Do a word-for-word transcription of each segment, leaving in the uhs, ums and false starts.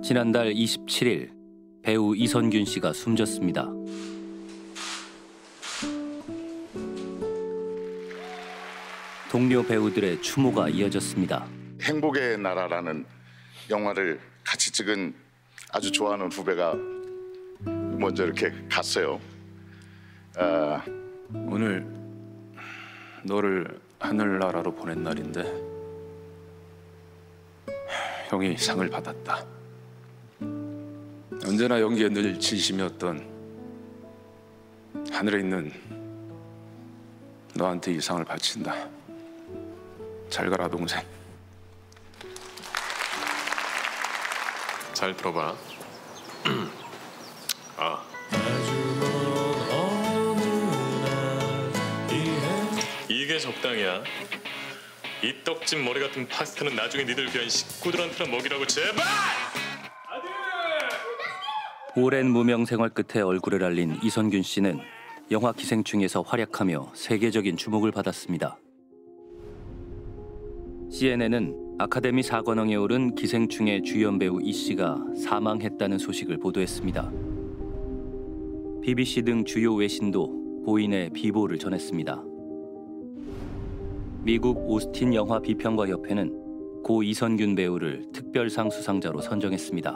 지난달 이십칠 일 배우 이선균 씨가 숨졌습니다. 동료 배우들의 추모가 이어졌습니다. 행복의 나라라는 영화를 같이 찍은 아주 좋아하는 후배가 먼저 이렇게 갔어요. 아... 오늘 너를 하늘나라로 보낸 날인데 형이 상을 받았다. 언제나 연기에 늘 진심이었던 하늘에 있는 너한테 이 상을 바친다. 잘 가라 동생. 잘 들어봐. 아. 이게 적당이야. 이 떡진 머리 같은 파스타는 나중에 니들 귀한 식구들한테나 먹이라고 제발! 아들! 오랜 무명 생활 끝에 얼굴을 알린 이선균 씨는 영화 기생충에서 활약하며 세계적인 주목을 받았습니다. 씨엔엔은 아카데미 사관왕에 오른 기생충의 주연 배우 이 씨가 사망했다는 소식을 보도했습니다. 비비씨 등 주요 외신도 고인의 비보를 전했습니다. 미국 오스틴 영화 비평가 협회는 고 이선균 배우를 특별상 수상자로 선정했습니다.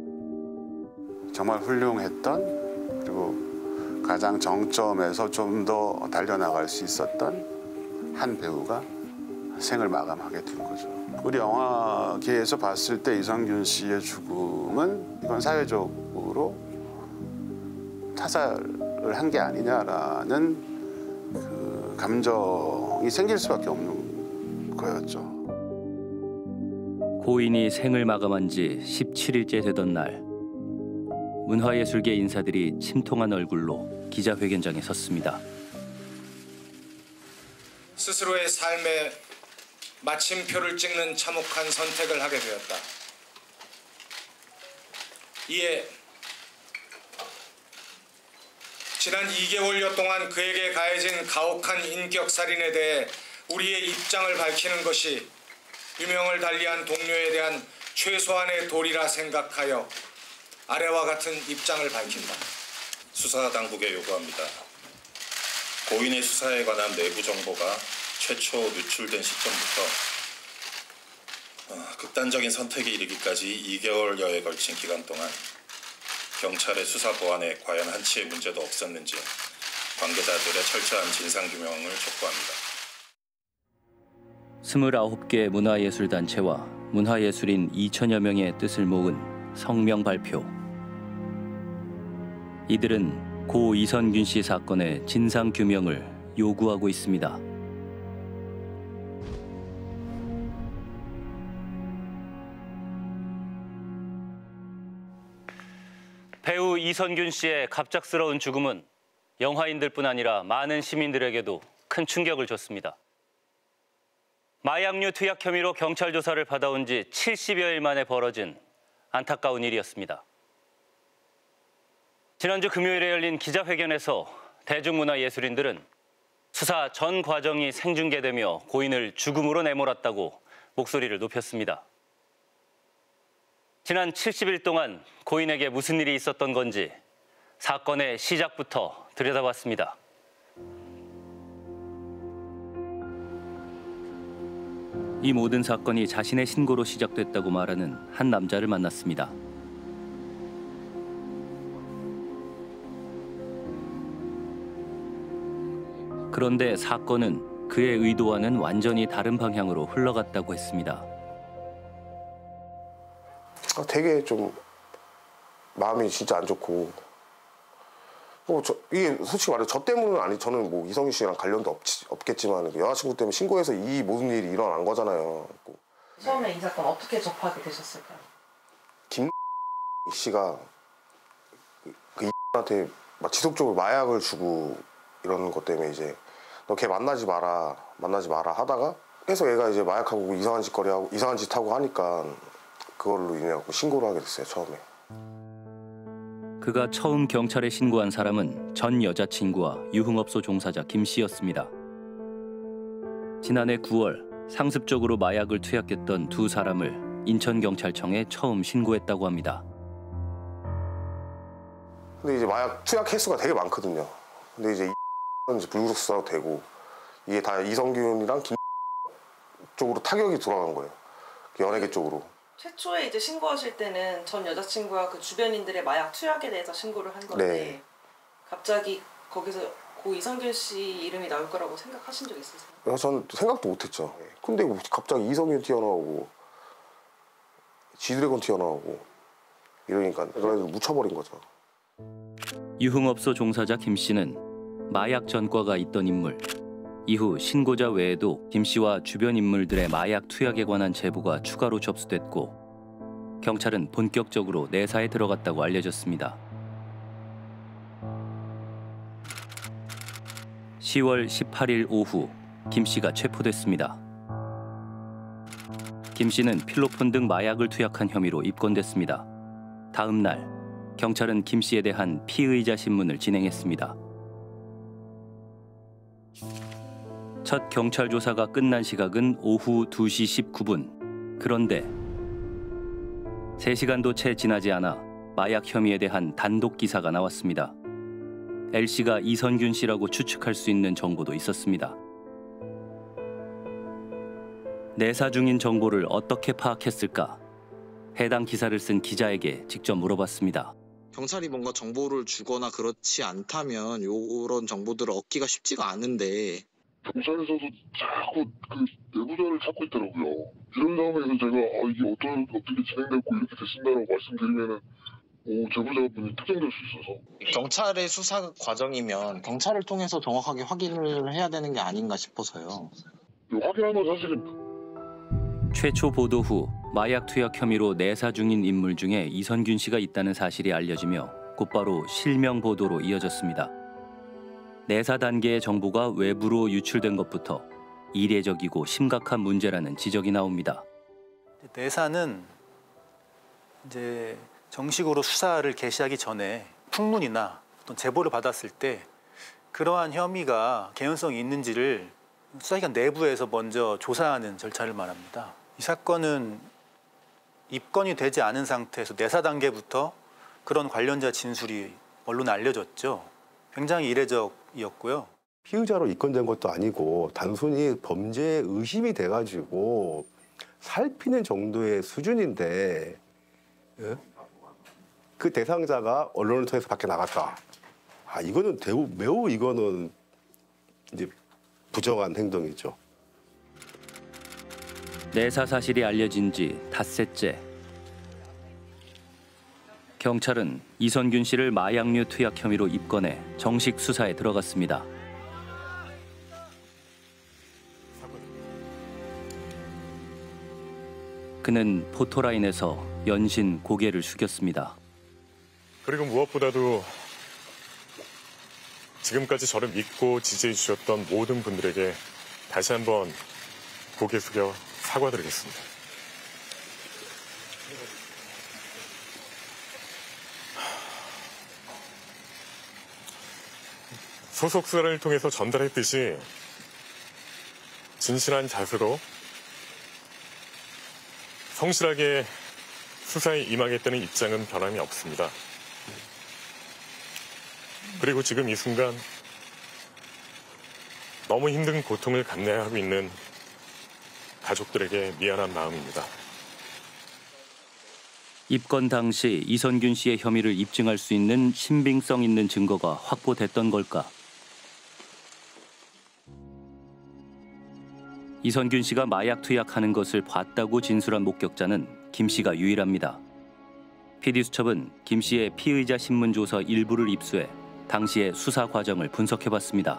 정말 훌륭했던, 그리고 가장 정점에서 좀 더 달려나갈 수 있었던 한 배우가 생을 마감하게 된 거죠. 우리 영화계에서 봤을 때 이선균 씨의 죽음은 이건 사회적으로 타살을 한 게 아니냐라는 그 감정이 생길 수밖에 없는 거였죠. 고인이 생을 마감한 지 십칠 일째 되던 날, 문화예술계 인사들이 침통한 얼굴로 기자회견장에 섰습니다. 스스로의 삶에 마침표를 찍는 참혹한 선택을 하게 되었다. 이에 지난 이 개월여 동안 그에게 가해진 가혹한 인격살인에 대해 우리의 입장을 밝히는 것이 유명을 달리한 동료에 대한 최소한의 도리라 생각하여 아래와 같은 입장을 밝힌다. 수사당국에 요구합니다. 고인의 수사에 관한 내부 정보가 최초 누출된 시점부터 어, 극단적인 선택에 이르기까지 이 개월여에 걸친 기간 동안 경찰의 수사 보안에 과연 한치의 문제도 없었는지 관계자들의 철저한 진상규명을 촉구합니다. 스물아홉 개 문화예술단체와 문화예술인 이천여 명의 뜻을 모은 성명 발표. 이들은 고 이선균 씨 사건의 진상규명을 요구하고 있습니다. 배우 이선균 씨의 갑작스러운 죽음은 영화인들뿐 아니라 많은 시민들에게도 큰 충격을 줬습니다. 마약류 투약 혐의로 경찰 조사를 받아온 지 칠십여 일 만에 벌어진 안타까운 일이었습니다. 지난주 금요일에 열린 기자회견에서 대중문화예술인들은 수사 전 과정이 생중계되며 고인을 죽음으로 내몰았다고 목소리를 높였습니다. 지난 칠십 일 동안 고인에게 무슨 일이 있었던 건지 사건의 시작부터 들여다봤습니다. 이 모든 사건이 자신의 신고로 시작됐다고 말하는 한 남자를 만났습니다. 그런데 사건은 그의 의도와는 완전히 다른 방향으로 흘러갔다고 했습니다. 되게 좀 마음이 진짜 안 좋고, 뭐 저, 이게 솔직히 말해 저 때문은 아니, 저는 뭐 이성균 씨랑 관련도 없, 없겠지만 여자친구 때문에 신고해서 이 모든 일이 일어난 거잖아요. 처음에 이 사건 어떻게 접하게 되셨을까요? 김 씨가 그 이한테 막 지속적으로 마약을 주고 이러는 것 때문에 이제 너 걔 만나지 마라 만나지 마라 하다가 계속 얘가 이제 마약하고 이상한 짓거리 하고 이상한 짓 하고 하니까 그걸로 인해 갖고 신고를 하게 됐어요, 처음에. 그가 처음 경찰에 신고한 사람은 전 여자친구와 유흥업소 종사자 김 씨였습니다. 지난해 구월 상습적으로 마약을 투약했던 두 사람을 인천경찰청에 처음 신고했다고 합니다. 근데 이제 마약 투약 횟수가 되게 많거든요. 근데 이제 이제 불구속 수사도 되고 이게 다 이성균이랑 김 쪽으로 타격이 돌아간 거예요. 연예계 쪽으로. 최초에 이제 신고하실 때는 전 여자친구와 그 주변인들의 마약 투약에 대해서 신고를 한 건데 네. 갑자기 거기서 고 이성균 씨 이름이 나올 거라고 생각하신 적 있으세요? 그래서 전 생각도 못했죠. 근데 갑자기 이성균 튀어나오고 지드래곤 튀어나오고 이러니까 그래서 묻혀버린 거죠. 유흥업소 종사자 김 씨는 마약 전과가 있던 인물. 이후 신고자 외에도 김 씨와 주변 인물들의 마약 투약에 관한 제보가 추가로 접수됐고 경찰은 본격적으로 내사에 들어갔다고 알려졌습니다. 시월 십팔일 오후 김 씨가 체포됐습니다. 김 씨는 필로폰 등 마약을 투약한 혐의로 입건됐습니다. 다음 날 경찰은 김 씨에 대한 피의자 신문을 진행했습니다. 첫 경찰 조사가 끝난 시각은 오후 두 시 십구 분. 그런데 세 시간도 채 지나지 않아 마약 혐의에 대한 단독 기사가 나왔습니다. L씨가 이선균 씨라고 추측할 수 있는 정보도 있었습니다. 내사 중인 정보를 어떻게 파악했을까? 해당 기사를 쓴 기자에게 직접 물어봤습니다. 경찰이 뭔가 정보를 주거나 그렇지 않다면 이런 정보들을 얻기가 쉽지가 않은데 경찰에서도 자꾸 그 내부자를 찾고 있더라고요. 이런 상황에서 제가 아, 이게 어떤, 어떻게 진행됐고 이렇게 됐습니다라고 말씀드리면은 오, 제보자분이 특정될 수 있어서. 경찰의 수사 과정이면 경찰을 통해서 정확하게 확인을 해야 되는 게 아닌가 싶어서요. 확인한 건 사실입니다. 최초 보도 후 마약 투약 혐의로 내사 중인 인물 중에 이선균 씨가 있다는 사실이 알려지며 곧바로 실명 보도로 이어졌습니다. 내사 단계의 정보가 외부로 유출된 것부터 이례적이고 심각한 문제라는 지적이 나옵니다. 내사는 이제 정식으로 수사를 개시하기 전에 풍문이나 어떤 제보를 받았을 때 그러한 혐의가 개연성이 있는지를 수사기관 내부에서 먼저 조사하는 절차를 말합니다. 이 사건은 입건이 되지 않은 상태에서 내사 단계부터 그런 관련자 진술이 언론에 알려졌죠. 굉장히 이례적이었고요. 피의자로 입건된 것도 아니고 단순히 범죄 의심이 돼가지고 살피는 정도의 수준인데 예? 그 대상자가 언론을 통해서 밖에 나갔다. 아 이거는 매우, 매우 이거는 이제 부정한 행동이죠. 내사 사실이 알려진 지 닷새째. 경찰은 이선균 씨를 마약류 투약 혐의로 입건해 정식 수사에 들어갔습니다. 그는 포토라인에서 연신 고개를 숙였습니다. 그리고 무엇보다도 지금까지 저를 믿고 지지해 주셨던 모든 분들에게 다시 한번 고개 숙여 사과드리겠습니다. 소속 수사를 통해서 전달했듯이 진실한 자세로 성실하게 수사에 임하겠다는 입장은 변함이 없습니다. 그리고 지금 이 순간 너무 힘든 고통을 감내하고 있는 가족들에게 미안한 마음입니다. 입건 당시 이선균 씨의 혐의를 입증할 수 있는 신빙성 있는 증거가 확보됐던 걸까? 이선균 씨가 마약 투약하는 것을 봤다고 진술한 목격자는 김 씨가 유일합니다. 피디수첩은 김 씨의 피의자 신문조서 일부를 입수해 당시의 수사 과정을 분석해봤습니다.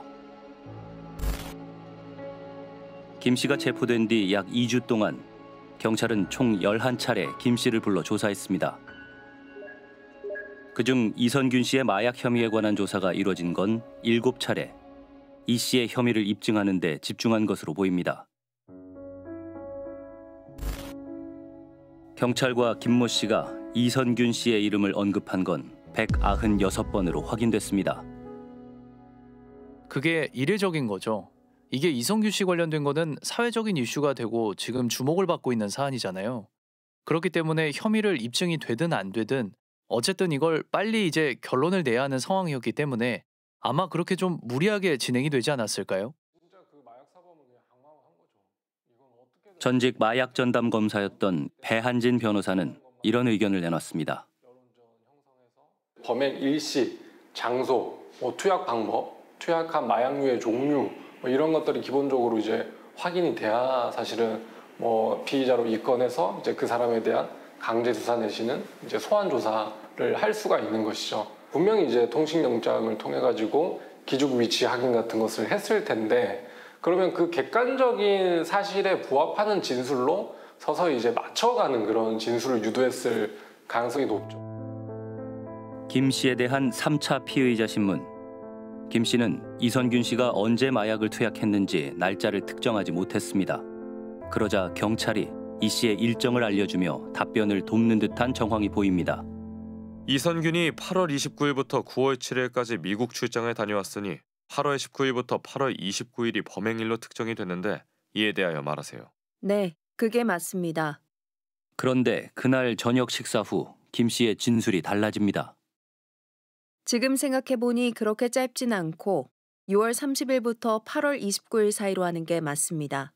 김 씨가 체포된 뒤 약 이 주 동안 경찰은 총 열한 차례 김 씨를 불러 조사했습니다. 그중 이선균 씨의 마약 혐의에 관한 조사가 이뤄진 건 일곱 차례. 이 씨의 혐의를 입증하는 데 집중한 것으로 보입니다. 경찰과 김모 씨가 이선균 씨의 이름을 언급한 건 백구십육 번으로 확인됐습니다. 그게 이례적인 거죠. 이게 이선균 씨 관련된 거는 사회적인 이슈가 되고 지금 주목을 받고 있는 사안이잖아요. 그렇기 때문에 혐의를 입증이 되든 안 되든 어쨌든 이걸 빨리 이제 결론을 내야 하는 상황이었기 때문에 아마 그렇게 좀 무리하게 진행이 되지 않았을까요? 전직 마약 전담 검사였던 배한진 변호사는 이런 의견을 내놨습니다. 범행 일시, 장소, 뭐 투약 방법, 투약한 마약류의 종류 뭐 이런 것들이 기본적으로 이제 확인이 돼야 사실은 뭐 피의자로 입건해서 이제 그 사람에 대한 강제 수사 내지는 이제 소환 조사를 할 수가 있는 것이죠. 분명히 이제 통신영장을 통해 가지고 기죽 위치 확인 같은 것을 했을 텐데 그러면 그 객관적인 사실에 부합하는 진술로 서서히 이제 맞춰가는 그런 진술을 유도했을 가능성이 높죠. 김 씨에 대한 삼 차 피의자 신문. 김 씨는 이선균 씨가 언제 마약을 투약했는지 날짜를 특정하지 못했습니다. 그러자 경찰이 이 씨의 일정을 알려주며 답변을 돕는 듯한 정황이 보입니다. 이선균이 팔월 이십구일부터 구월 칠일까지 미국 출장을 다녀왔으니 팔월 십구일부터 팔월 이십구일이 범행일로 특정이 됐는데 이에 대하여 말하세요. 네, 그게 맞습니다. 그런데 그날 저녁 식사 후 김 씨의 진술이 달라집니다. 지금 생각해보니 그렇게 짧진 않고 유월 삼십일부터 팔월 이십구일 사이로 하는 게 맞습니다.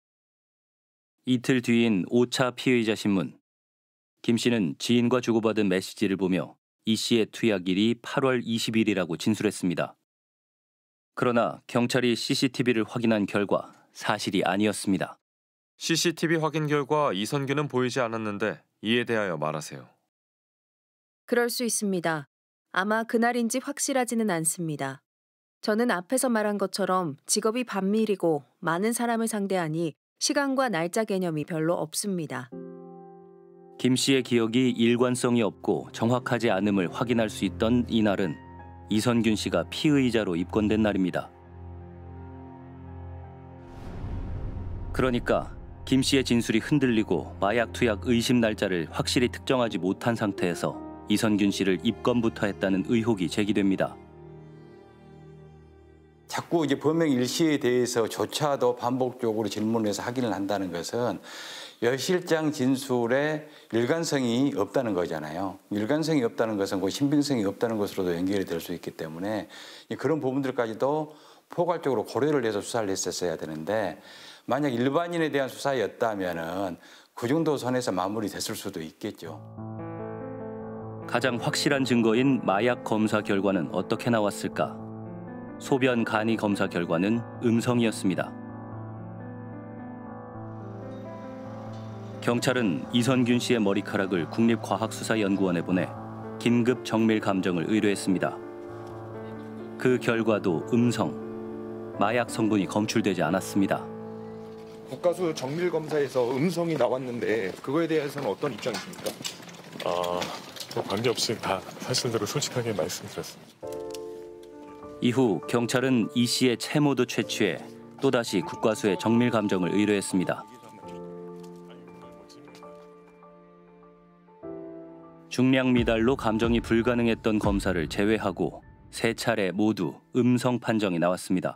이틀 뒤인 오 차 피의자 신문. 김 씨는 지인과 주고받은 메시지를 보며 이 씨의 투약일이 팔월 이십일이라고 진술했습니다. 그러나 경찰이 씨씨티비를 확인한 결과 사실이 아니었습니다. 씨씨티비 확인 결과 이선균은 보이지 않았는데 이에 대하여 말하세요. 그럴 수 있습니다. 아마 그날인지 확실하지는 않습니다. 저는 앞에서 말한 것처럼 직업이 반밀이고 많은 사람을 상대하니 시간과 날짜 개념이 별로 없습니다. 김 씨의 기억이 일관성이 없고 정확하지 않음을 확인할 수 있던 이날은 이선균 씨가 피의자로 입건된 날입니다. 그러니까 김 씨의 진술이 흔들리고 마약 투약 의심 날짜를 확실히 특정하지 못한 상태에서 이선균 씨를 입건부터 했다는 의혹이 제기됩니다. 자꾸 이제 범행 일시에 대해서조차도 반복적으로 질문해서 확인을 한다는 것은 여 실장 진술에 일관성이 없다는 거잖아요. 일관성이 없다는 것은 그 신빙성이 없다는 것으로도 연결이 될 수 있기 때문에 그런 부분들까지도 포괄적으로 고려를 해서 수사를 했었어야 되는데 만약 일반인에 대한 수사였다면은 그 정도 선에서 마무리됐을 수도 있겠죠. 가장 확실한 증거인 마약 검사 결과는 어떻게 나왔을까? 소변 간이 검사 결과는 음성이었습니다. 경찰은 이선균 씨의 머리카락을 국립과학수사연구원에 보내 긴급 정밀 감정을 의뢰했습니다. 그 결과도 음성, 마약 성분이 검출되지 않았습니다. 국가수 정밀 검사에서 음성이 나왔는데 그거에 대해서는 어떤 입장이십니까? 아, 뭐 관계없이 다 사실대로 솔직하게 말씀드렸습니다. 이후 경찰은 이 씨의 채모도 채취해 또다시 국과수에 정밀 감정을 의뢰했습니다. 중량 미달로 감정이 불가능했던 검사를 제외하고 세 차례 모두 음성 판정이 나왔습니다.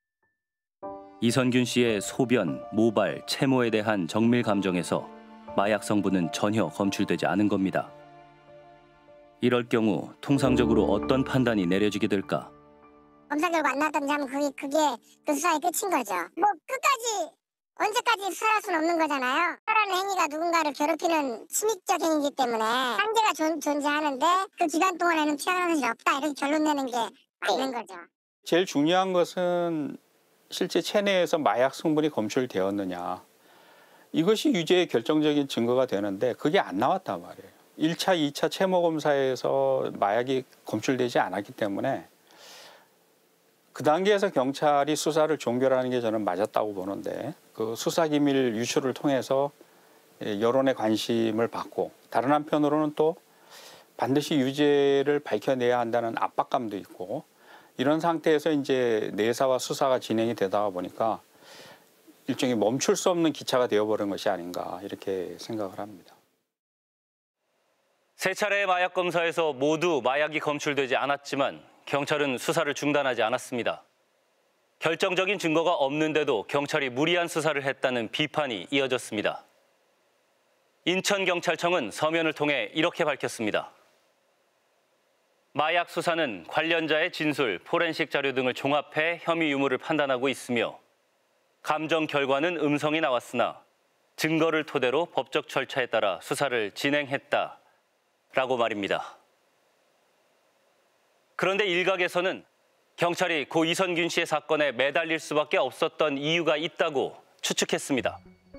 이선균 씨의 소변, 모발, 채모에 대한 정밀 감정에서 마약 성분은 전혀 검출되지 않은 겁니다. 이럴 경우 통상적으로 어떤 판단이 내려지게 될까? 검사 결과 안 나왔다든지 하면 그게, 그게 그 수사의 끝인 거죠. 뭐 끝까지 언제까지 수사할 수는 없는 거잖아요. 수사라는 행위가 누군가를 괴롭히는 침입적 행위이기 때문에 한계가 존, 존재하는데 그 기간 동안에는 투약하는 것이 없다 이렇게 결론 내는 게 맞는 거죠. 제일 중요한 것은 실제 체내에서 마약 성분이 검출되었느냐. 이것이 유죄의 결정적인 증거가 되는데 그게 안 나왔단 말이에요. 일 차, 이 차 채모 검사에서 마약이 검출되지 않았기 때문에 그 단계에서 경찰이 수사를 종결하는 게 저는 맞았다고 보는데 그 수사기밀 유출을 통해서 여론의 관심을 받고 다른 한편으로는 또 반드시 유죄를 밝혀내야 한다는 압박감도 있고 이런 상태에서 이제 내사와 수사가 진행이 되다 보니까 일종의 멈출 수 없는 기차가 되어버린 것이 아닌가 이렇게 생각을 합니다. 세 차례의 마약 검사에서 모두 마약이 검출되지 않았지만 경찰은 수사를 중단하지 않았습니다. 결정적인 증거가 없는데도 경찰이 무리한 수사를 했다는 비판이 이어졌습니다. 인천경찰청은 서면을 통해 이렇게 밝혔습니다. 마약 수사는 관련자의 진술, 포렌식 자료 등을 종합해 혐의 유무를 판단하고 있으며 감정 결과는 음성이 나왔으나 증거를 토대로 법적 절차에 따라 수사를 진행했다라고 말입니다. 그런데 일각에서는 경찰이 고 이선균 씨의 사건에 매달릴 수밖에 없었던 이유가 있다고 추측했습니다.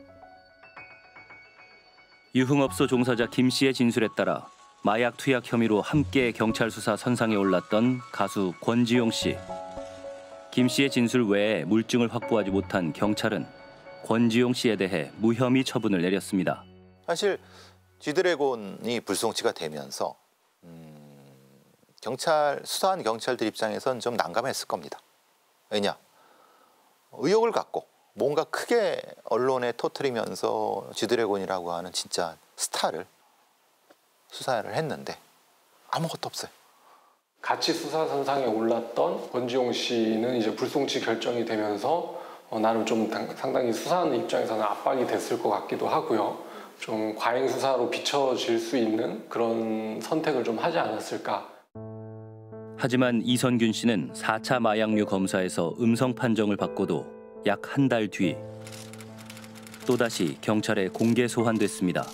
유흥업소 종사자 김 씨의 진술에 따라 마약 투약 혐의로 함께 경찰 수사 선상에 올랐던 가수 권지용 씨. 김 씨의 진술 외에 물증을 확보하지 못한 경찰은 권지용 씨에 대해 무혐의 처분을 내렸습니다. 사실 G드래곤이 불송치가 되면서 음, 경찰 수사한 경찰들 입장에선 좀 난감했을 겁니다. 왜냐? 의혹을 갖고 뭔가 크게 언론에 터뜨리면서 G드래곤이라고 하는 진짜 스타를 수사를 했는데 아무것도 없어요. 같이 수사 선상에 올랐던 권지용 씨는 이제 불송치 결정이 되면서 어, 나는 좀 상당히 수사하는 입장에서는 압박이 됐을 것 같기도 하고요. 좀 과잉 수사로 비춰질 수 있는 그런 선택을 좀 하지 않았을까. 하지만 이선균 씨는 사 차 마약류 검사에서 음성 판정을 받고도 약 한 달 뒤 또다시 경찰에 공개 소환됐습니다.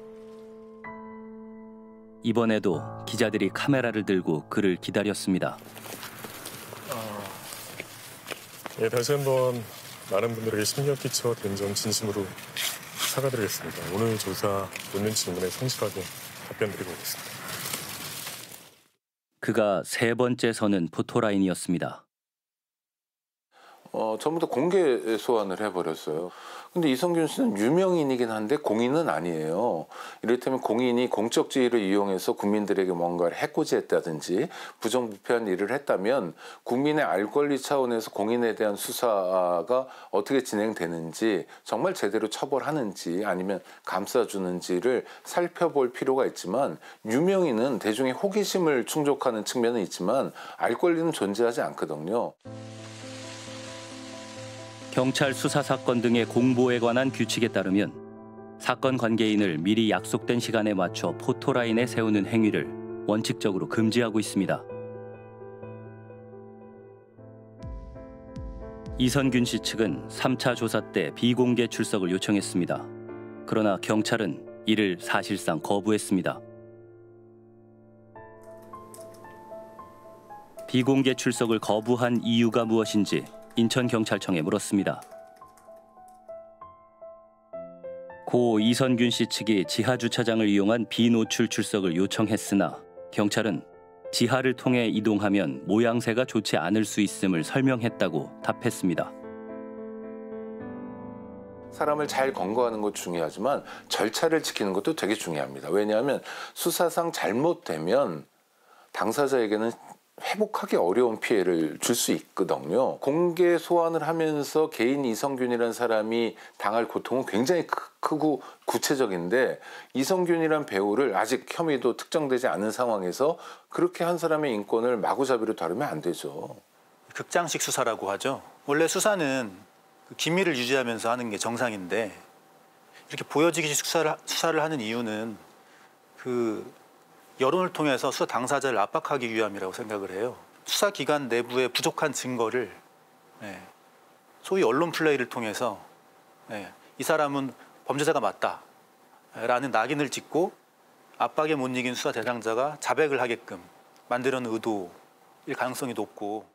이번에도 기자들이 카메라를 들고 그를 기다렸습니다. 예, 다시 한번 많은 분들에게 심려 끼쳐 드린 점 진심으로 사과드리겠습니다. 오늘 조사 묻는 질문에 성실하게 답변드리고 오겠습니다. 그가 세 번째 서는 포토라인이었습니다. 어, 처음부터 공개 소환을 해버렸어요. 근데 이선균 씨는 유명인이긴 한데 공인은 아니에요. 이를테면 공인이 공적 지위를 이용해서 국민들에게 뭔가를 해코지했다든지 부정부패한 일을 했다면 국민의 알 권리 차원에서 공인에 대한 수사가 어떻게 진행되는지 정말 제대로 처벌하는지 아니면 감싸주는지를 살펴볼 필요가 있지만 유명인은 대중의 호기심을 충족하는 측면은 있지만 알 권리는 존재하지 않거든요. 경찰 수사 사건 등의 공보에 관한 규칙에 따르면 사건 관계인을 미리 약속된 시간에 맞춰 포토라인에 세우는 행위를 원칙적으로 금지하고 있습니다. 이선균 씨 측은 삼 차 조사 때 비공개 출석을 요청했습니다. 그러나 경찰은 이를 사실상 거부했습니다. 비공개 출석을 거부한 이유가 무엇인지 인천경찰청에 물었습니다. 고 이선균 씨 측이 지하 주차장을 이용한 비노출 출석을 요청했으나 경찰은 지하를 통해 이동하면 모양새가 좋지 않을 수 있음을 설명했다고 답했습니다. 사람을 잘 검거하는 것도 중요하지만 절차를 지키는 것도 되게 중요합니다. 왜냐하면 수사상 잘못되면 당사자에게는 회복하기 어려운 피해를 줄 수 있거든요. 공개 소환을 하면서 개인 이선균이라는 사람이 당할 고통은 굉장히 크, 크고 구체적인데 이선균이라는 배우를 아직 혐의도 특정되지 않은 상황에서 그렇게 한 사람의 인권을 마구잡이로 다루면 안 되죠. 극장식 수사라고 하죠. 원래 수사는 기밀을 유지하면서 하는 게 정상인데 이렇게 보여지기식 수사를, 수사를 하는 이유는 그 여론을 통해서 수사 당사자를 압박하기 위함이라고 생각을 해요. 수사기관 내부의 부족한 증거를 예, 소위 언론 플레이를 통해서 예, 이 사람은 범죄자가 맞다라는 낙인을 찍고 압박에 못 이긴 수사 대상자가 자백을 하게끔 만들어는 의도일 가능성이 높고.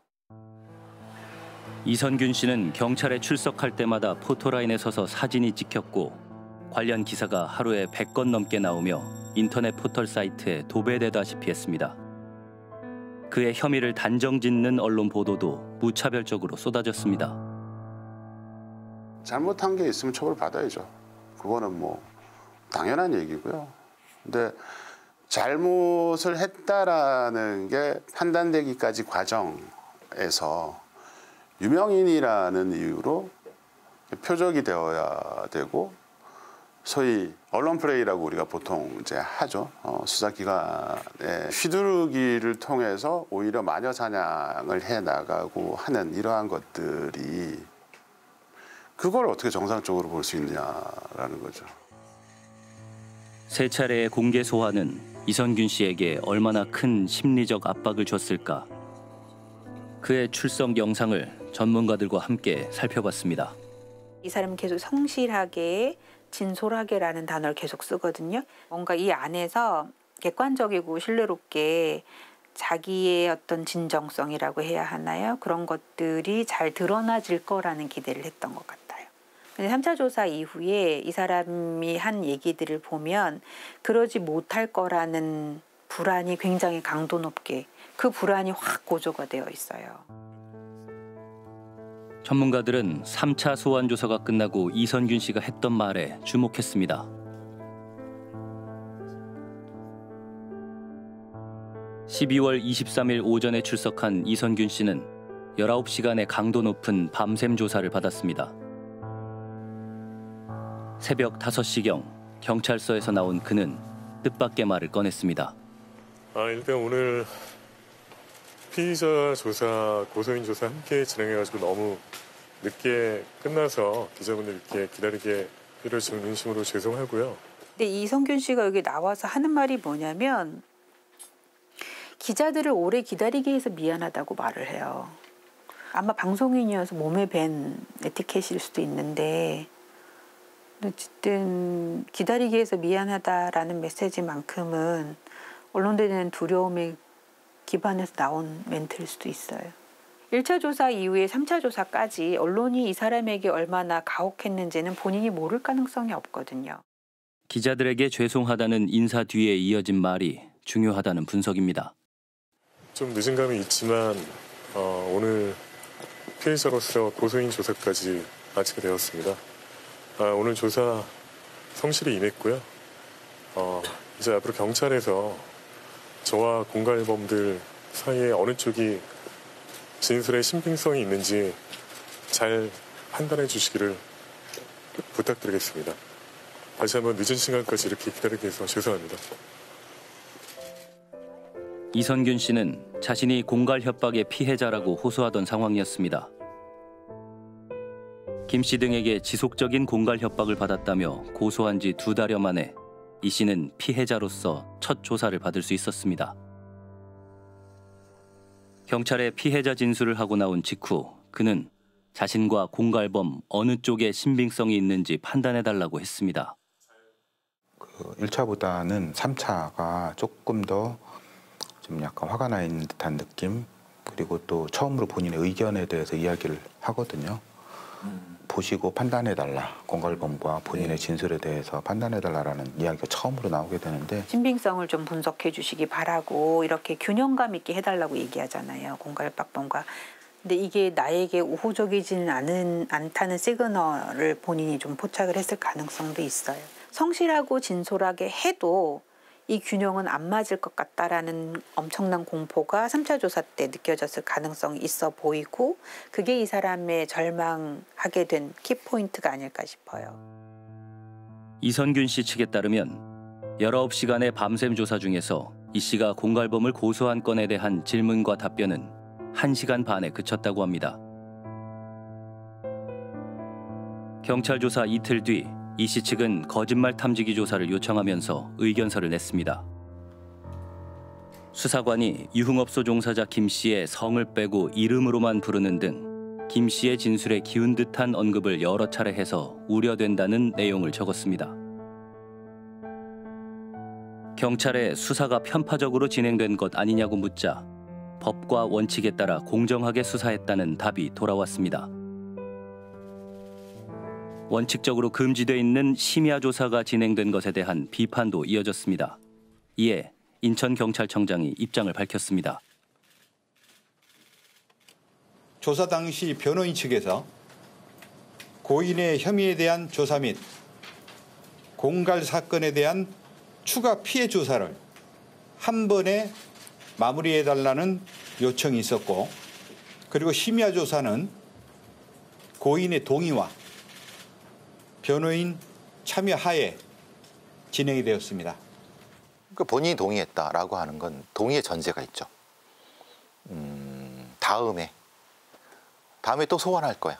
이선균 씨는 경찰에 출석할 때마다 포토라인에 서서 사진이 찍혔고 관련 기사가 하루에 백 건 넘게 나오며 인터넷 포털 사이트에 도배되다시피 했습니다. 그의 혐의를 단정짓는 언론 보도도 무차별적으로 쏟아졌습니다. 잘못한 게 있으면 처벌받아야죠. 그거는 뭐 당연한 얘기고요. 근데 잘못을 했다라는 게 판단되기까지 과정에서 유명인이라는 이유로 표적이 되어야 되고 소위 언론 플레이라고 우리가 보통 이제 하죠. 어, 수사기관의 휘두르기를 통해서 오히려 마녀 사냥을 해 나가고 하는 이러한 것들이 그걸 어떻게 정상적으로 볼 수 있느냐라는 거죠. 세 차례의 공개 소환은 이선균 씨에게 얼마나 큰 심리적 압박을 줬을까. 그의 출석 영상을 전문가들과 함께 살펴봤습니다. 이 사람은 계속 성실하게, 진솔하게라는 단어를 계속 쓰거든요. 뭔가 이 안에서 객관적이고 신뢰롭게 자기의 어떤 진정성이라고 해야 하나요? 그런 것들이 잘 드러나질 거라는 기대를 했던 것 같아요. 근데 삼 차 조사 이후에 이 사람이 한 얘기들을 보면 그러지 못할 거라는 불안이 굉장히 강도 높게, 그 불안이 확 고조가 되어 있어요. 전문가들은 삼 차 소환 조사가 끝나고 이선균 씨가 했던 말에 주목했습니다. 십이월 이십삼일 오전에 출석한 이선균 씨는 열아홉 시간의 강도 높은 밤샘 조사를 받았습니다. 새벽 다섯 시경 경찰서에서 나온 그는 뜻밖의 말을 꺼냈습니다. 아, 일단 오늘 피의자 조사, 고소인 조사 함께 진행해가지고 너무 늦게 끝나서 기자분들 이렇게 기다리게 해드려 진심으로 죄송하고요. 근데 이선균 씨가 여기 나와서 하는 말이 뭐냐면 기자들을 오래 기다리게 해서 미안하다고 말을 해요. 아마 방송인이어서 몸에 밴 에티켓일 수도 있는데 어쨌든 기다리게 해서 미안하다라는 메시지만큼은 언론에 대한 두려움에 기반해서 나온 멘트일 수도 있어요. 일 차 조사 이후에 삼 차 조사까지 언론이 이 사람에게 얼마나 가혹했는지는 본인이 모를 가능성이 없거든요. 기자들에게 죄송하다는 인사 뒤에 이어진 말이 중요하다는 분석입니다. 좀 늦은 감이 있지만 어, 오늘 피해자로서 고소인 조사까지 마치게 되었습니다. 아, 오늘 조사 성실히 임했고요. 어, 이제 앞으로 경찰에서 저와 공갈범들 사이에 어느 쪽이 진술의 신빙성이 있는지 잘 판단해 주시기를 부탁드리겠습니다. 다시 한번 늦은 시간까지 이렇게 기다리게 해서 죄송합니다. 이선균 씨는 자신이 공갈 협박의 피해자라고 호소하던 상황이었습니다. 김 씨 등에게 지속적인 공갈 협박을 받았다며 고소한 지 두 달여 만에 이 씨는 피해자로서 첫 조사를 받을 수 있었습니다. 경찰에 피해자 진술을 하고 나온 직후 그는 자신과 공갈범 어느 쪽에 신빙성이 있는지 판단해달라고 했습니다. 그 일 차보다는 삼 차가 조금 더 좀 약간 화가 나 있는 듯한 느낌, 그리고 또 처음으로 본인의 의견에 대해서 이야기를 하거든요. 음. 보시고 판단해달라, 공갈범과 본인의 네. 진술에 대해서 판단해달라라는 이야기가 처음으로 나오게 되는데 신빙성을 좀 분석해 주시기 바라고 이렇게 균형감 있게 해달라고 얘기하잖아요, 공갈협박범과. 근데 이게 나에게 우호적이지는 않은, 않다는 시그널을 본인이 좀 포착을 했을 가능성도 있어요. 성실하고 진솔하게 해도 이 균형은 안 맞을 것 같다라는 엄청난 공포가 삼 차 조사 때 느껴졌을 가능성이 있어 보이고 그게 이 사람의 절망하게 된 키포인트가 아닐까 싶어요. 이선균 씨 측에 따르면 열아홉 시간의 밤샘 조사 중에서 이 씨가 공갈범을 고소한 건에 대한 질문과 답변은 한 시간 반에 그쳤다고 합니다. 경찰 조사 이틀 뒤 이 씨 측은 거짓말 탐지기 조사를 요청하면서 의견서를 냈습니다. 수사관이 유흥업소 종사자 김 씨의 성을 빼고 이름으로만 부르는 등 김 씨의 진술에 기운 듯한 언급을 여러 차례 해서 우려된다는 내용을 적었습니다. 경찰에 수사가 편파적으로 진행된 것 아니냐고 묻자 법과 원칙에 따라 공정하게 수사했다는 답이 돌아왔습니다. 원칙적으로 금지돼 있는 심야 조사가 진행된 것에 대한 비판도 이어졌습니다. 이에 인천경찰청장이 입장을 밝혔습니다. 조사 당시 변호인 측에서 고인의 혐의에 대한 조사 및 공갈 사건에 대한 추가 피해 조사를 한 번에 마무리해달라는 요청이 있었고, 그리고 심야 조사는 고인의 동의와 변호인 참여 하에 진행이 되었습니다. 그러니까 본인이 동의했다라고 하는 건 동의의 전제가 있죠. 음, 다음에 다음에 또 소환할 거야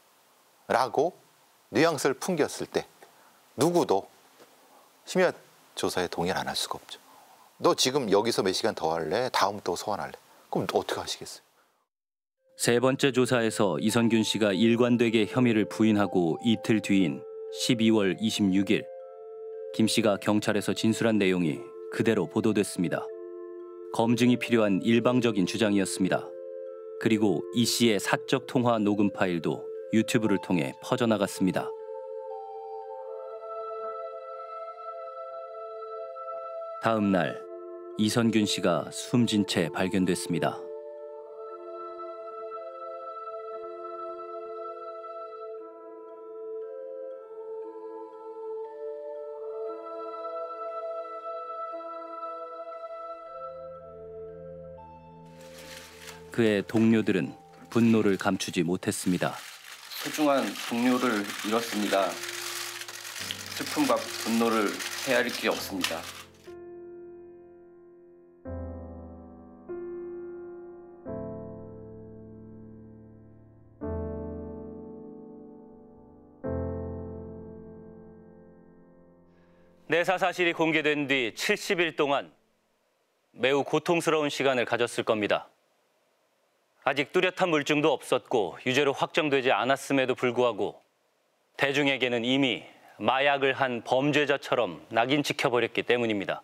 라고 뉘앙스를 풍겼을 때 누구도 심야 조사에 동의를 안 할 수가 없죠. 너 지금 여기서 몇 시간 더 할래? 다음 또 소환할래? 그럼 어떻게 하시겠어요? 세 번째 조사에서 이선균 씨가 일관되게 혐의를 부인하고 이틀 뒤인 십이월 이십육일 김 씨가 경찰에서 진술한 내용이 그대로 보도됐습니다. 검증이 필요한 일방적인 주장이었습니다. 그리고 이 씨의 사적 통화 녹음 파일도 유튜브를 통해 퍼져나갔습니다. 다음 날 이선균 씨가 숨진 채 발견됐습니다. 그의 동료들은 분노를 감추지 못했습니다. 소중한 동료를 잃었습니다. 슬픔과 분노를 헤아릴 게 없습니다. 내사 사실이 공개된 뒤 칠십 일 동안 매우 고통스러운 시간을 가졌을 겁니다. 아직 뚜렷한 물증도 없었고 유죄로 확정되지 않았음에도 불구하고 대중에게는 이미 마약을 한 범죄자처럼 낙인 찍혀버렸기 때문입니다.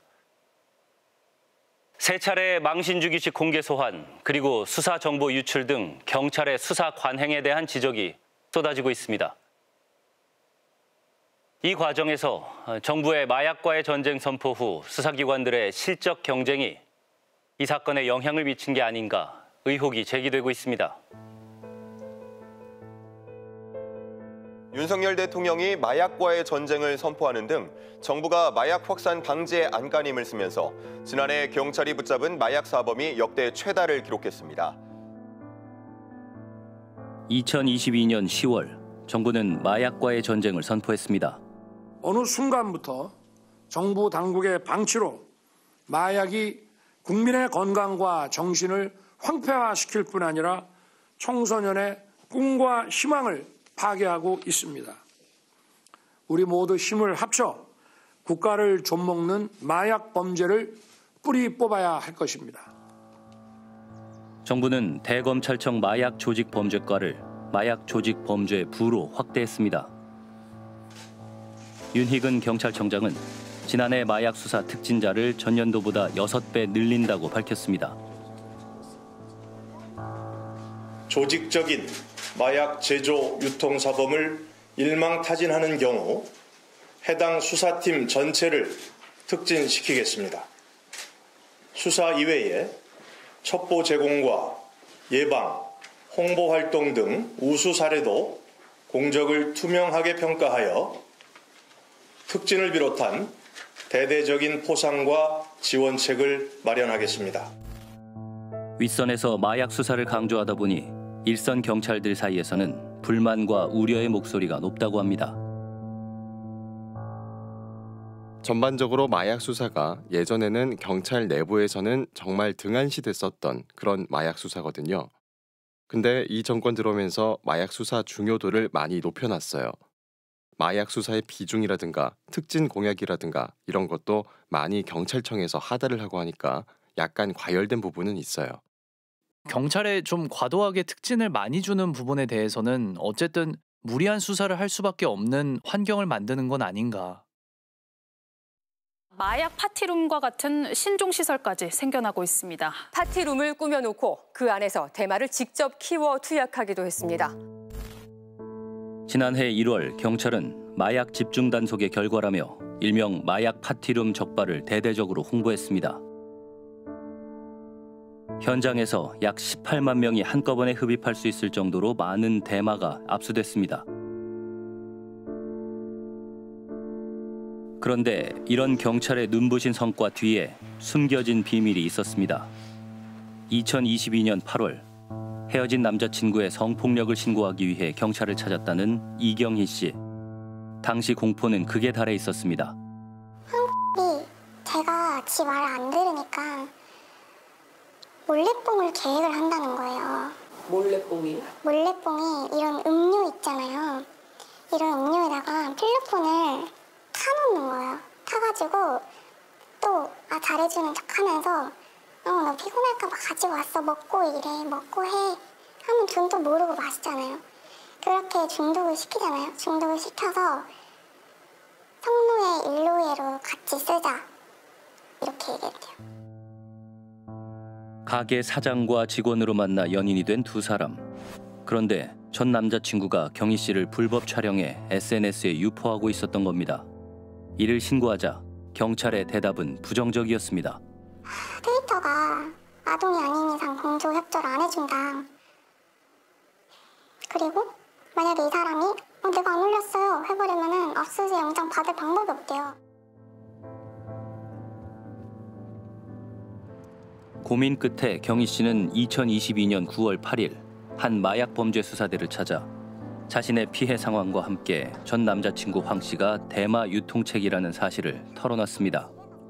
세 차례의 망신주기식 공개 소환, 그리고 수사 정보 유출 등 경찰의 수사 관행에 대한 지적이 쏟아지고 있습니다. 이 과정에서 정부의 마약과의 전쟁 선포 후 수사기관들의 실적 경쟁이 이 사건에 영향을 미친 게 아닌가 의혹이 제기되고 있습니다. 윤석열 대통령이 마약과의 전쟁을 선포하는 등 정부가 마약 확산 방지에 안간힘을 쓰면서 지난해 경찰이 붙잡은 마약 사범이 역대 최다를 기록했습니다. 이천이십이년 시월 정부는 마약과의 전쟁을 선포했습니다. 어느 순간부터 정부 당국의 방치로 마약이 국민의 건강과 정신을 황폐화시킬 뿐 아니라 청소년의 꿈과 희망을 파괴하고 있습니다. 우리 모두 힘을 합쳐 국가를 좀먹는 마약 범죄를 뿌리 뽑아야 할 것입니다. 정부는 대검찰청 마약조직범죄과를 마약조직범죄부로 확대했습니다. 윤희근 경찰청장은 지난해 마약 수사 특진자를 전년도보다 여섯 배 늘린다고 밝혔습니다. 조직적인 마약 제조 유통 사범을 일망타진하는 경우 해당 수사팀 전체를 특진시키겠습니다. 수사 이외에 첩보 제공과 예방, 홍보 활동 등 우수 사례도 공적을 투명하게 평가하여 특진을 비롯한 대대적인 포상과 지원책을 마련하겠습니다. 윗선에서 마약 수사를 강조하다 보니 일선 경찰들 사이에서는 불만과 우려의 목소리가 높다고 합니다. 전반적으로 마약 수사가 예전에는 경찰 내부에서는 정말 등한시됐었던 그런 마약 수사거든요. 근데 이 정권 들어오면서 마약 수사 중요도를 많이 높여놨어요. 마약 수사의 비중이라든가 특진 공약이라든가 이런 것도 많이 경찰청에서 하달을 하고 하니까 약간 과열된 부분은 있어요. 경찰에 좀 과도하게 특진을 많이 주는 부분에 대해서는 어쨌든 무리한 수사를 할 수밖에 없는 환경을 만드는 건 아닌가. 마약 파티룸과 같은 신종시설까지 생겨나고 있습니다. 파티룸을 꾸며놓고 그 안에서 대마를 직접 키워 투약하기도 했습니다. 지난해 일월 경찰은 마약 집중 단속의 결과라며 일명 마약 파티룸 적발을 대대적으로 홍보했습니다. 현장에서 약 십팔만 명이 한꺼번에 흡입할 수 있을 정도로 많은 대마가 압수됐습니다. 그런데 이런 경찰의 눈부신 성과 뒤에 숨겨진 비밀이 있었습니다. 이천이십이년 팔월 헤어진 남자친구의 성폭력을 신고하기 위해 경찰을 찾았다는 이경희 씨. 당시 공포는 극에 달해 있었습니다. 한국이 제가 지 말 안 들으니까 몰래뽕을 계획을 한다는 거예요. 몰래뽕이? 몰래뽕이 이런 음료 있잖아요. 이런 음료에다가 필로폰을 타놓는 거예요. 타가지고 아 잘해주는 척하면서 어 너 피곤할까봐 가지고 왔어 먹고 이래 먹고 해 하면 돈도 모르고 마시잖아요. 그렇게 중독을 시키잖아요. 중독을 시켜서 성노예 일노예로 같이 쓰자 이렇게 얘기했대요. 가게 사장과 직원으로 만나 연인이 된 두 사람. 그런데 전 남자친구가 경희 씨를 불법 촬영해 에스엔에스에 유포하고 있었던 겁니다. 이를 신고하자 경찰의 대답은 부정적이었습니다. 데이터가 아동이 아닌 이상 공조 협조를 안 해준다. 그리고 만약에 이 사람이 어, 내가 안 올렸어요 해버리면은 압수수색 영장 받을 방법이 없대요. 고민 끝에 경희 씨는 이천이십이 년 구월 팔일 한 마약 범죄 수사대를 찾아 자신의 피해 상황과 함께 전 남자친구 황 씨가 대마 유통책이라는 사실을 털어놨습니다.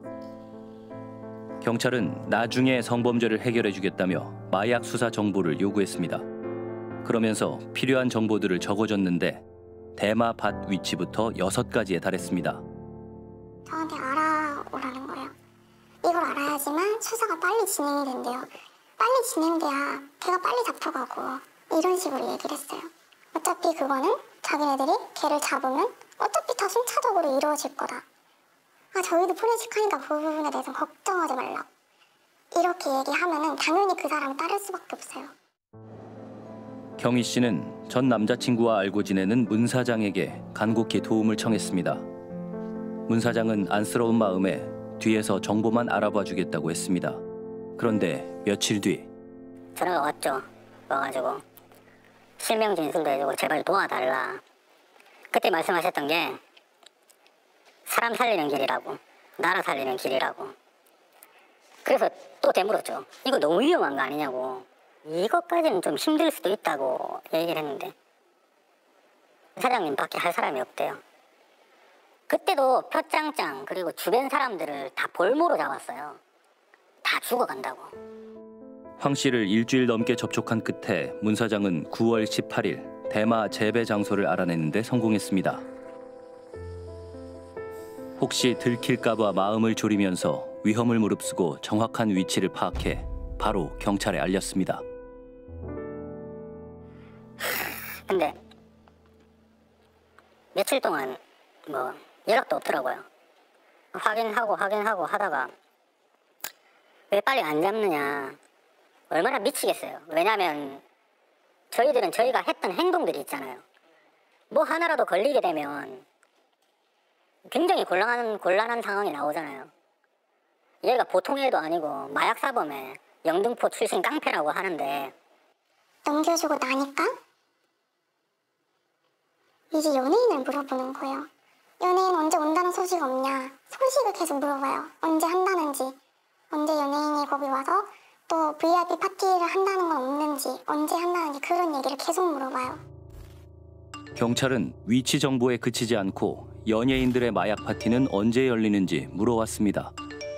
경찰은 나중에 성범죄를 해결해주겠다며 마약 수사 정보를 요구했습니다. 그러면서 필요한 정보들을 적어줬는데 대마 밭 위치부터 여섯 가지에 달했습니다. 저한테 알아오라는 거예요. 이걸 알아야지만 수사가 빨리 진행이 된대요. 빨리 진행돼야 걔가 빨리 잡혀가고 이런 식으로 얘기를 했어요. 어차피 그거는 자기네들이 걔를 잡으면 어차피 다 순차적으로 이루어질 거다. 아 저희도 포렌식 하니까 그 부분에 대해서 걱정하지 말라고. 이렇게 얘기하면은 당연히 그 사람을 따를 수밖에 없어요. 경희 씨는 전 남자친구와 알고 지내는 문 사장에게 간곡히 도움을 청했습니다. 문 사장은 안쓰러운 마음에 뒤에서 정보만 알아봐 주겠다고 했습니다. 그런데 며칠 뒤 전화가 왔죠. 와가지고 실명 진술도 해주고 제발 도와달라. 그때 말씀하셨던 게 사람 살리는 길이라고, 나라 살리는 길이라고. 그래서 또 되물었죠. 이거 너무 위험한 거 아니냐고. 이것까지는 좀 힘들 수도 있다고 얘기를 했는데 사장님 밖에 할 사람이 없대요. 그때도 표창장 그리고 주변 사람들을 다 볼모로 잡았어요. 다 죽어간다고. 황 씨를 일주일 넘게 접촉한 끝에 문 사장은 구월 십팔일 대마 재배 장소를 알아내는데 성공했습니다. 혹시 들킬까 봐 마음을 졸이면서 위험을 무릅쓰고 정확한 위치를 파악해 바로 경찰에 알렸습니다. 근데 며칠 동안 뭐 연락도 없더라고요. 확인하고 확인하고 하다가 왜 빨리 안 잡느냐. 얼마나 미치겠어요. 왜냐하면 저희들은 저희가 했던 행동들이 있잖아요. 뭐 하나라도 걸리게 되면 굉장히 곤란한, 곤란한 상황이 나오잖아요. 얘가 보통 애도 아니고 마약 사범에 영등포 출신 깡패라고 하는데 넘겨주고 나니까 이제 연예인을 물어보는 거예요. 연예인 언제 온다는 소식 없냐. 소식을 계속 물어봐요. 언제 한다는지. 언제 연예인이 거기 와서 또 브이아이피 파티를 한다는 건 없는지. 언제 한다는지 그런 얘기를 계속 물어봐요. 경찰은 위치 정보에 그치지 않고 연예인들의 마약 파티는 언제 열리는지 물어왔습니다.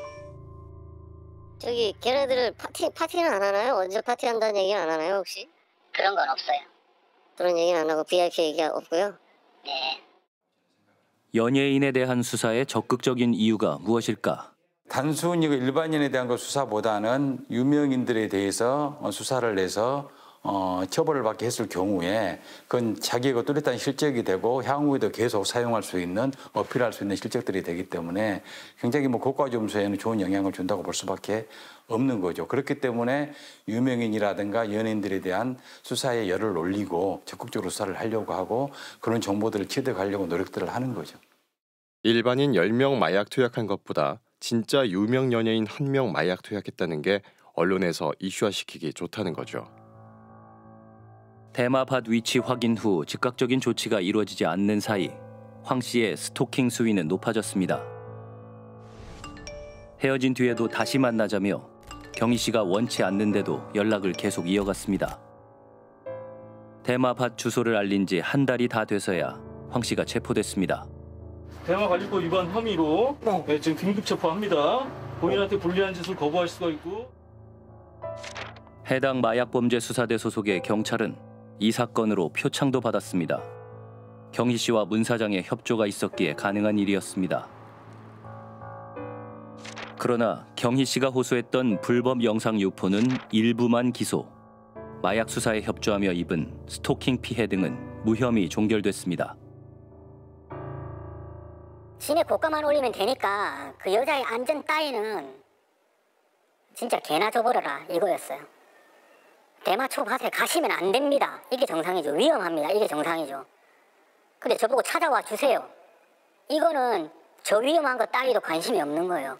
저기 걔네들 파티, 파티는 안 하나요? 언제 파티 한다는 얘기는 안 하나요 혹시? 그런 건 없어요. 그런 얘기는 안 하고 브이아이피 얘기 없고요? 네. 연예인에 대한 수사의 적극적인 이유가 무엇일까? 단순히 일반인에 대한 그 수사보다는 유명인들에 대해서 수사를 해서 어, 처벌을 받게 했을 경우에 그건 자기가 뚜렷한 실적이 되고 향후에도 계속 사용할 수 있는 어필할 수 있는 실적들이 되기 때문에 굉장히 뭐 고가점수에는 좋은 영향을 준다고 볼 수밖에 없는 거죠. 그렇기 때문에 유명인이라든가 연예인들에 대한 수사에 열을 올리고 적극적으로 수사를 하려고 하고 그런 정보들을 취득하려고 노력들을 하는 거죠. 일반인 열 명 마약 투약한 것보다 진짜 유명 연예인 한 명 마약 투약했다는 게 언론에서 이슈화시키기 좋다는 거죠. 대마밭 위치 확인 후 즉각적인 조치가 이루어지지 않는 사이 황 씨의 스토킹 수위는 높아졌습니다. 헤어진 뒤에도 다시 만나자며 경희 씨가 원치 않는데도 연락을 계속 이어갔습니다. 대마밭 주소를 알린 지 한 달이 다 돼서야 황 씨가 체포됐습니다. 대마 관리법 위반 혐의로 네, 지금 긴급 체포합니다. 본인한테 불리한 짓을 거부할 수가 있고. 해당 마약범죄 수사대 소속의 경찰은 이 사건으로 표창도 받았습니다. 경희 씨와 문 사장의 협조가 있었기에 가능한 일이었습니다. 그러나 경희 씨가 호소했던 불법 영상 유포는 일부만 기소. 마약 수사에 협조하며 입은 스토킹 피해 등은 무혐의 종결됐습니다. 시내 고가만 올리면 되니까 그 여자의 안전 따위는 진짜 개나 줘버려라 이거였어요. 대마초 밭에 가시면 안 됩니다. 이게 정상이죠. 위험합니다. 이게 정상이죠. 근데 저보고 찾아와 주세요. 이거는 저 위험한 거 따위도 관심이 없는 거예요.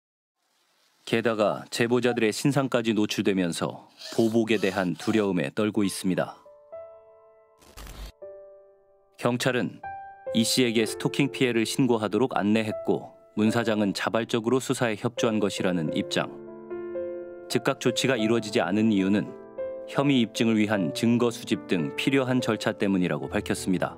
게다가 제보자들의 신상까지 노출되면서 보복에 대한 두려움에 떨고 있습니다. 경찰은 이 씨에게 스토킹 피해를 신고하도록 안내했고 문 사장은 자발적으로 수사에 협조한 것이라는 입장. 즉각 조치가 이루어지지 않은 이유는 혐의 입증을 위한 증거 수집 등 필요한 절차 때문이라고 밝혔습니다.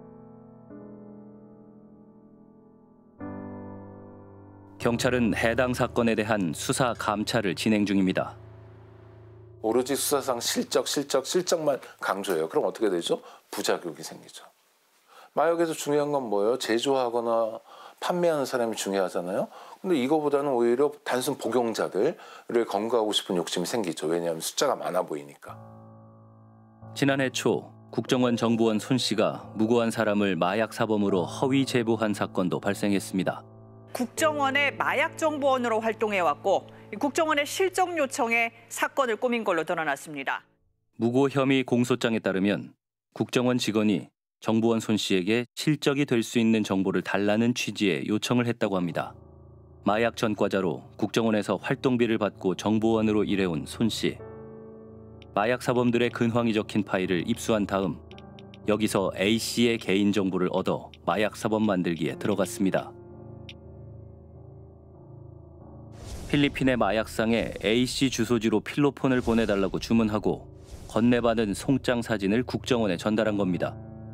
경찰은 해당 사건에 대한 수사 감찰을 진행 중입니다. 오로지 수사상 실적, 실적, 실적만 강조해요. 그럼 어떻게 되죠? 부작용이 생기죠. 마약에서 중요한 건 뭐예요? 제조하거나 판매하는 사람이 중요하잖아요. 근데 이거보다는 오히려 단순 복용자들을 검거하고 싶은 욕심이 생기죠. 왜냐하면 숫자가 많아 보이니까. 지난해 초 국정원 정보원 손 씨가 무고한 사람을 마약 사범으로 허위 제보한 사건도 발생했습니다. 국정원의 마약정보원으로 활동해왔고 국정원의 실적 요청에 사건을 꾸민 걸로 드러났습니다. 무고 혐의 공소장에 따르면 국정원 직원이 정보원 손 씨에게 실적이 될 수 있는 정보를 달라는 취지의 요청을 했다고 합니다. 마약 전과자로 국정원에서 활동비를 받고 정보원으로 일해온 손 씨. 마약 사범들의 근황이 적힌 파일을 입수한 다음 여기서 A 씨의 개인 정보를 얻어 마약 사범 만들기에 들어갔습니다. 필리핀의 마약상에 A 씨 주소지로 필로폰을 보내달라고 주문하고 건네받은 송장 사진을 국정원에 전달한 겁니다.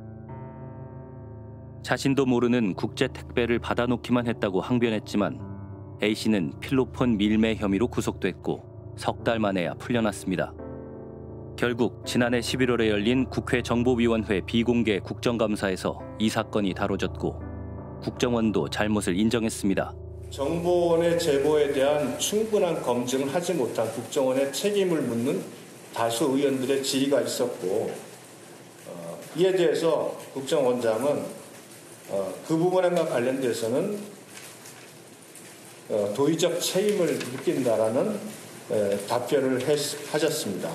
자신도 모르는 국제 택배를 받아놓기만 했다고 항변했지만 A 씨는 필로폰 밀매 혐의로 구속됐고 석 달 만에야 풀려났습니다. 결국 지난해 십일월에 열린 국회 정보위원회 비공개 국정감사에서 이 사건이 다뤄졌고 국정원도 잘못을 인정했습니다. 정보원의 제보에 대한 충분한 검증을 하지 못한 국정원의 책임을 묻는 다수 의원들의 질의가 있었고 어, 이에 대해서 국정원장은 어, 그 부분과 관련돼서는 어, 도의적 책임을 느낀다라는 에, 답변을 했, 하셨습니다.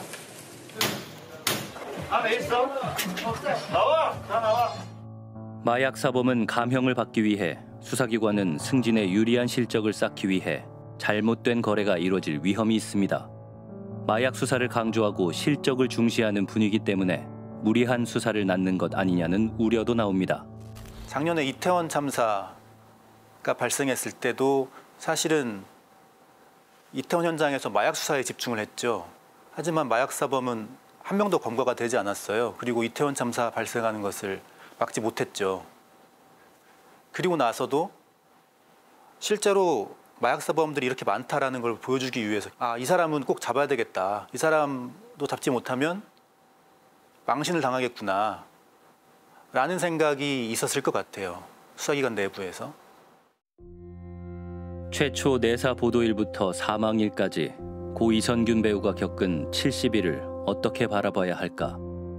안에 있어? 나와! 다 나와! 마약 사범은 감형을 받기 위해 수사기관은 승진에 유리한 실적을 쌓기 위해 잘못된 거래가 이뤄질 위험이 있습니다. 마약 수사를 강조하고 실적을 중시하는 분위기 때문에 무리한 수사를 낳는 것 아니냐는 우려도 나옵니다. 작년에 이태원 참사가 발생했을 때도 사실은 이태원 현장에서 마약 수사에 집중을 했죠. 하지만 마약 사범은 한 명도 검거가 되지 않았어요. 그리고 이태원 참사 발생하는 것을 막지 못했죠. 그리고 나서도 실제로 마약 사범들이 이렇게 많다라는 걸 보여주기 위해서 아, 이 사람은 꼭 잡아야 되겠다. 이 사람도 잡지 못하면 망신을 당하겠구나. 라는 생각이 있었을 것 같아요. 수사기관 내부에서. 최초 내사 보도일부터 사망일까지 고 이선균 배우가 겪은 칠십 일을 어떻게 바라봐야 할까?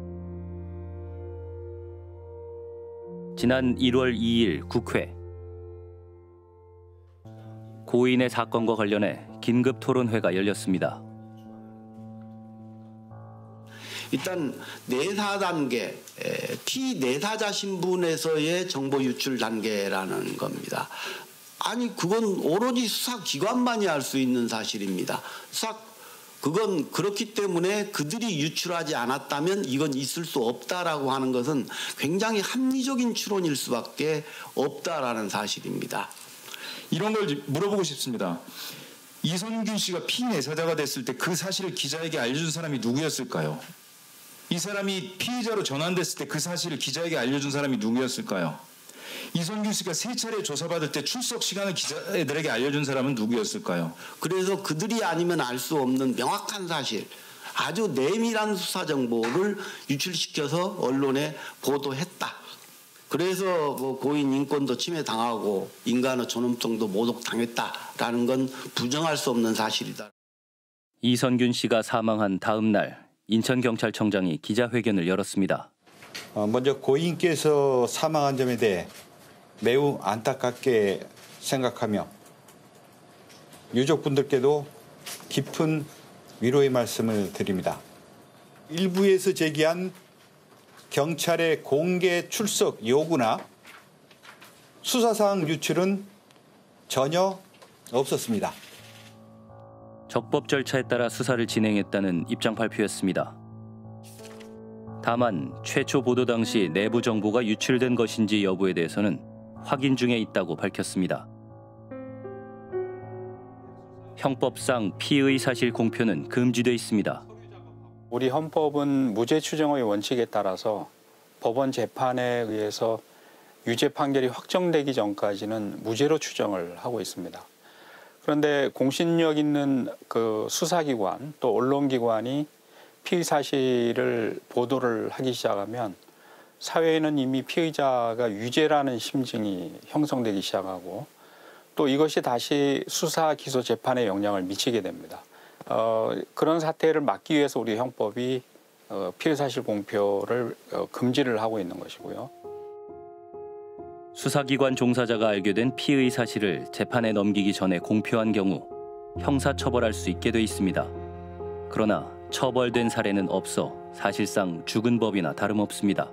지난 일월 이일 국회. 고인의 사건과 관련해 긴급 토론회가 열렸습니다. 일단 내사 단계, 피내사자 신분에서의 정보 유출 단계라는 겁니다. 아니 그건 오로지 수사기관만이 알 수 있는 사실입니다. 수사 그건 그렇기 때문에 그들이 유출하지 않았다면 이건 있을 수 없다라고 하는 것은 굉장히 합리적인 추론일 수밖에 없다라는 사실입니다. 이런 걸 물어보고 싶습니다. 이선균 씨가 피내사자가 됐을 때 그 사실을 기자에게 알려준 사람이 누구였을까요? 이 사람이 피의자로 전환됐을 때 그 사실을 기자에게 알려준 사람이 누구였을까요? 이선균 씨가 세 차례 조사받을 때 출석 시간을 기자들에게 알려준 사람은 누구였을까요? 그래서 그들이 아니면 알 수 없는 명확한 사실, 아주 내밀한 수사 정보를 유출시켜서 언론에 보도했다. 그래서 뭐 고인 인권도 침해당하고 인간의 존엄성도 모독당했다라는 건 부정할 수 없는 사실이다. 이선균 씨가 사망한 다음 날 인천경찰청장이 기자회견을 열었습니다. 어, 먼저 고인께서 사망한 점에 대해 매우 안타깝게 생각하며 유족분들께도 깊은 위로의 말씀을 드립니다. 일부에서 제기한 경찰의 공개 출석 요구나 수사사항 유출은 전혀 없었습니다. 적법 절차에 따라 수사를 진행했다는 입장 발표였습니다. 다만 최초 보도 당시 내부 정보가 유출된 것인지 여부에 대해서는 확인 중에 있다고 밝혔습니다. 형법상 피의 사실 공표는 금지돼 있습니다. 우리 헌법은 무죄 추정의 원칙에 따라서 법원 재판에 의해서 유죄 판결이 확정되기 전까지는 무죄로 추정을 하고 있습니다. 그런데 공신력 있는 그 수사기관 또 언론기관이 피의 사실을 보도를 하기 시작하면 사회에는 이미 피의자가 유죄라는 심증이 형성되기 시작하고 또 이것이 다시 수사, 기소, 재판에 영향을 미치게 됩니다. 어, 그런 사태를 막기 위해서 우리 형법이 어, 피의 사실 공표를 어, 금지를 하고 있는 것이고요. 수사기관 종사자가 알게 된 피의 사실을 재판에 넘기기 전에 공표한 경우 형사처벌할 수 있게 돼 있습니다. 그러나 처벌된 사례는 없어 사실상 죽은 법이나 다름없습니다.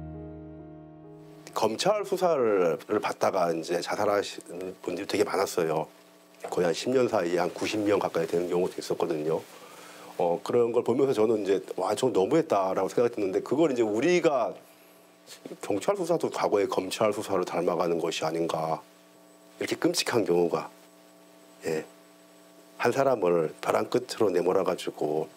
검찰 수사를 받다가 이제 자살하시는 분들이 되게 많았어요. 거의 한 십 년 사이에 한 구십 명 가까이 되는 경우도 있었거든요. 어, 그런 걸 보면서 저는 이제 와, 저 너무했다라고 생각했는데 그걸 이제 우리가 경찰 수사도 과거의 검찰 수사를 닮아가는 것이 아닌가. 이렇게 끔찍한 경우가 예, 한 사람을 벼랑 끝으로 내몰아가지고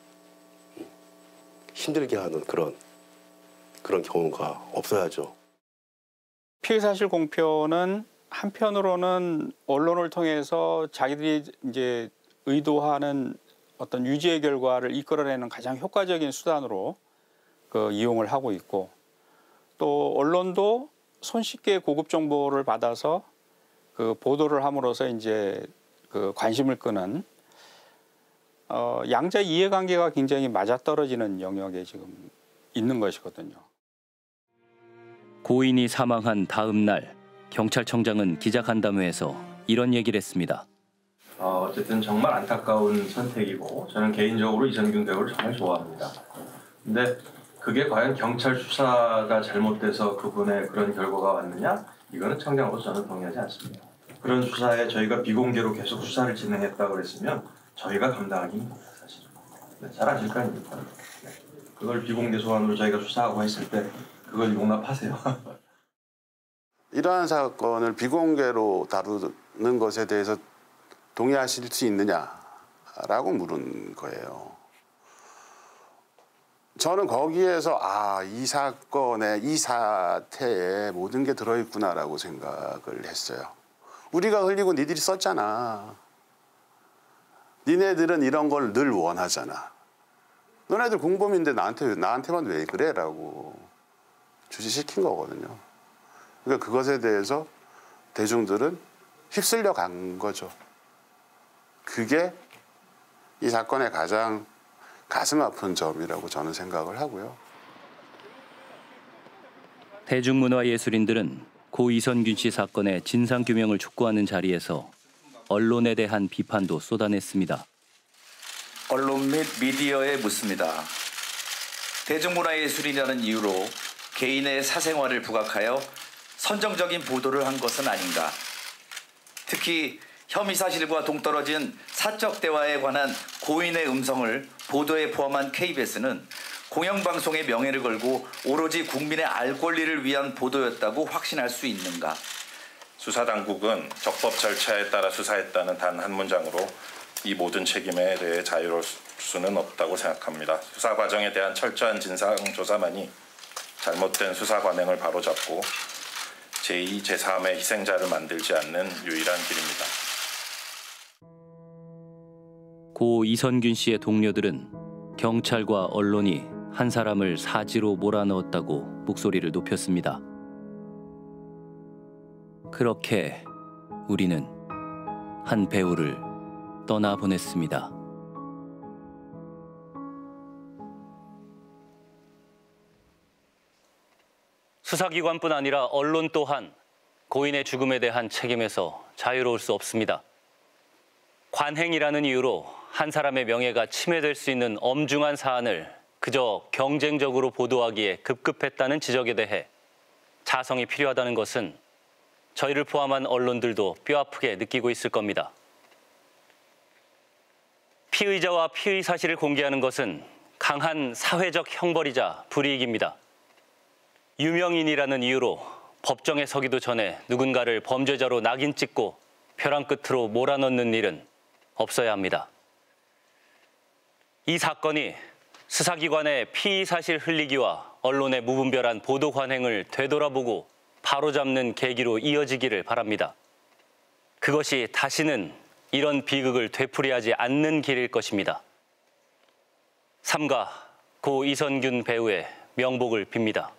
힘들게 하는 그런 그런 경우가 없어야죠. 피의 사실 공표는 한편으로는 언론을 통해서 자기들이 이제 의도하는 어떤 유죄의 결과를 이끌어내는 가장 효과적인 수단으로 그 이용을 하고 있고 또 언론도 손쉽게 고급 정보를 받아서 그 보도를 함으로써 이제 그 관심을 끄는 어, 양자 이해관계가 굉장히 맞아떨어지는 영역에 지금 있는 것이거든요. 고인이 사망한 다음 날 경찰청장은 기자간담회에서 이런 얘기를 했습니다. 어, 어쨌든 정말 안타까운 선택이고 저는 개인적으로 이선균 배우를 정말 좋아합니다. 근데 그게 과연 경찰 수사가 잘못돼서 그분의 그런 결과가 왔느냐? 이거는 청장으로서 저는 동의하지 않습니다. 그런 수사에 저희가 비공개로 계속 수사를 진행했다고 그랬으면 저희가 감당하기 힘듭니다, 사실은. 네, 잘 아실 거 아닙니까? 네. 그걸 비공개 소환으로 저희가 수사하고 했을 때 그걸 용납하세요. 이러한 사건을 비공개로 다루는 것에 대해서 동의하실 수 있느냐라고 물은 거예요. 저는 거기에서 아, 이 사건에 이 사태에 모든 게 들어있구나라고 생각을 했어요. 우리가 흘리고 니들이 썼잖아. 니네들은 이런 걸 늘 원하잖아. 너네들 공범인데 나한테, 나한테만 왜 그래? 라고 주시시킨 거거든요. 그러니까 그것에 대해서 대중들은 휩쓸려 간 거죠. 그게 이 사건의 가장 가슴 아픈 점이라고 저는 생각을 하고요. 대중문화예술인들은 고 이선균 씨 사건의 진상규명을 촉구하는 자리에서 언론에 대한 비판도 쏟아냈습니다. 언론 및 미디어에 묻습니다. 대중문화예술이라는 이유로 개인의 사생활을 부각하여 선정적인 보도를 한 것은 아닌가. 특히 혐의 사실과 동떨어진 사적 대화에 관한 고인의 음성을 보도에 포함한 케이비에스는 공영방송의 명예를 걸고 오로지 국민의 알 권리를 위한 보도였다고 확신할 수 있는가. 수사당국은 적법 절차에 따라 수사했다는 단 한 문장으로 이 모든 책임에 대해 자유로울 수는 없다고 생각합니다. 수사 과정에 대한 철저한 진상조사만이 잘못된 수사 관행을 바로잡고 제이, 제삼의 희생자를 만들지 않는 유일한 길입니다. 고 이선균 씨의 동료들은 경찰과 언론이 한 사람을 사지로 몰아넣었다고 목소리를 높였습니다. 그렇게 우리는 한 배우를 떠나보냈습니다. 수사기관뿐 아니라 언론 또한 고인의 죽음에 대한 책임에서 자유로울 수 없습니다. 관행이라는 이유로 한 사람의 명예가 침해될 수 있는 엄중한 사안을 그저 경쟁적으로 보도하기에 급급했다는 지적에 대해 자성이 필요하다는 것은 저희를 포함한 언론들도 뼈아프게 느끼고 있을 겁니다. 피의자와 피의 사실을 공개하는 것은 강한 사회적 형벌이자 불이익입니다. 유명인이라는 이유로 법정에 서기도 전에 누군가를 범죄자로 낙인 찍고 벼랑 끝으로 몰아넣는 일은 없어야 합니다. 이 사건이 수사기관의 피의 사실 흘리기와 언론의 무분별한 보도 관행을 되돌아보고 바로잡는 계기로 이어지기를 바랍니다. 그것이 다시는 이런 비극을 되풀이하지 않는 길일 것입니다. 삼가 고 이선균 배우의 명복을 빕니다.